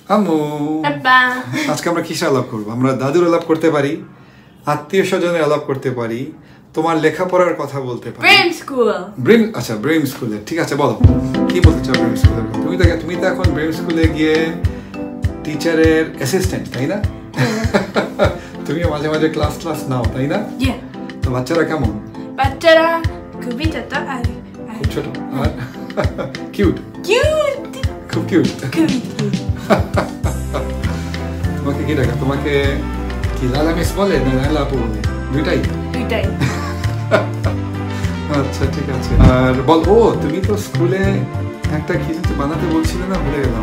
আম্মু আব্বা আজকে আমরা কিসের আলাপ করব? আমরা দাদুর আলাপ করতে পারি, আত্মীয় স্বজনের আলাপ করতে পারি, তোমার লেখাপড়ার কথা বলতে পারি। Brim school. ব্রিম, আচ্ছা ব্রিম স্কুলে, ঠিক আছে বলো কি বলতে চাও ব্রিম স্কুলের কথা? তুমি তো এখন ব্রিম স্কুলে গিয়ে টিচারের অ্যাসিস্ট্যান্ট, তাই না? তুমিও মাঝে মাঝে ক্লাস নাও, তাই না? তো বাচ্চারা কেমন? বাচ্চারা খুবই ছোট আর খুব ছোট আর কিউট খুব কিউট। তোমাকে কি ডাকা? তোমাকে কি লালা মিস বলে না লালা আপু বলে? দুইটাই। আচ্ছা ঠিক আছে। আর বল, ও তুমি তো স্কুলে একটা কিছু বানাতে বলছিলে না, ভুলে গেলাম।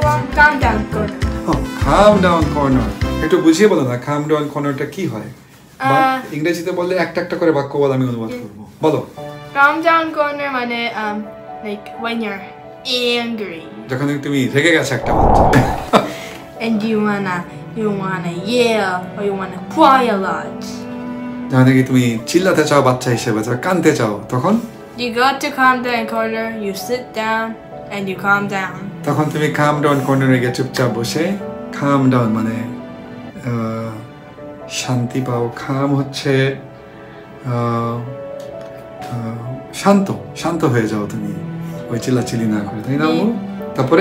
কাম ডাউন কর্নার, একটু বুঝিয়ে বলো না কাম ডাউন কর্নারটা কি হয়? ইংরেজিতে বললে একটা একটা করে বাক্য বল, আমি অনুবাদ করব। বলো। Calm down corner মানে like when you're angry. যখন তুমি রেগে গেছো একটা বাচ্চা। And you wanna yell or you wanna cry a lot. যখন তুমি চিল্লাতে চাও বাচ্চা হিসেবে, কাঁদতে চাও, তখন you go to calm down corner, you sit down and you calm down. তখন তুমি calm down কর্নারে গিয়ে চুপচাপ বসে, calm down মানে শান্তি পাও। calm হচ্ছে শান্ত হয়ে যাও তুমি, ওই চিল্লাচিল্লি না করে, তাই না? তারপরে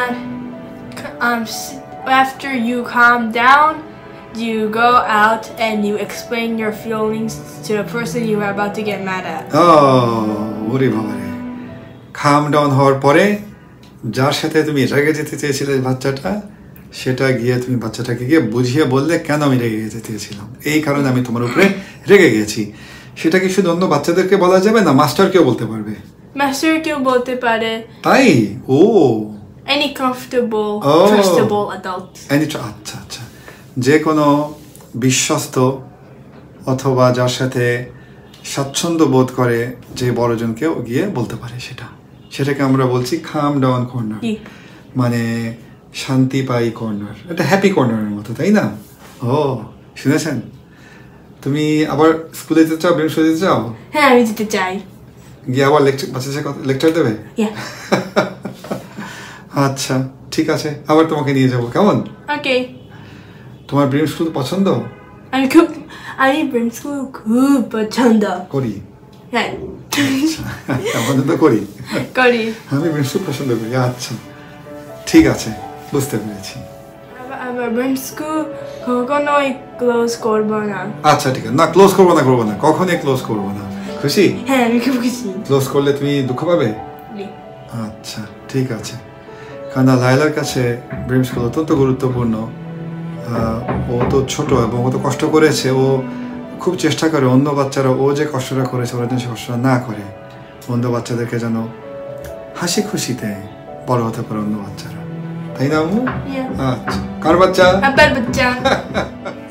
after you calm down, you go out and you explain your feelings to the person you are about to get mad at. ওরে বাবা রে, calm down হওয়ার পরে যার সাথে তুমি রেগে যেতে চেয়েছিলে বাচ্চাটা, সেটা গিয়ে তুমি বাচ্চাটাকে গিয়ে বুঝিয়ে বললে কেন আমি রেগে যেতে চেয়েছিলাম, এই কারণে আমি তোমার উপরে রেগে গেছি। সেটা কি শুধু অন্য বাচ্চাদেরকে বলা যাবে না, মাস্টারকেও বলতে পারবে? মাস্টারকেও বলতে পারে। তাই? ও any comfortable trustable adult. আচ্ছা, যে কোনো বিশ্বস্ত অথবা যার সাথে স্বাচ্ছন্দ্য বোধ করে যে বড়জনকেও গিয়ে বলতে পারে, সেটাকে আমরা বলছি calm down কর্নার, মানে শান্তি পাই কর্নার। এটা হ্যাপি কর্নারের মতো, তাই না? ও শুনেছেন? তুমি আবার স্কুলে যেতে চাও, ব্রেম স্কুলে যেতে চাও? হ্যাঁ আমি যেতে চাই। গিয়ে আবার লেকচার দেবে? আচ্ছা ঠিক আছে, আবার তোমাকে নিয়ে যাবো, কেমন? ওকে। তোমার ব্রেম স্কুল পছন্দ? আমি ব্রেম স্কুল খুব পছন্দ করি। হ্যাঁ পছন্দ করি। আমি ব্রেম স্কুল পছন্দ করি। আচ্ছা ঠিক আছে, বুঝতে পেরেছি। আবার ব্রেম স্কুল কখনোই ক্লোজ করব না। আচ্ছা ঠিক আছে, না ক্লোজ করবো না, কখনোই ক্লোজ করবো না। খুশি? হ্যাঁ আমি খুব খুশি। ক্লোজ করলে তুমি দুঃখ পাবে? আচ্ছা ঠিক আছে, কারণ লায়লার কাছে ব্রেম স্কুল অত্যন্ত গুরুত্বপূর্ণ। ও তো ছোট এবং ও তো কষ্ট করেছে, ও খুব চেষ্টা করে অন্য বাচ্চারা ও যে কষ্টটা করেছে ওরা যেন সে কষ্টটা না করে, অন্য বাচ্চাদেরকে যেন হাসি খুশিতে বড় হতে পারে অন্য বাচ্চারা, তাই না? আচ্ছা, কার বাচ্চা? আপনার বাচ্চা।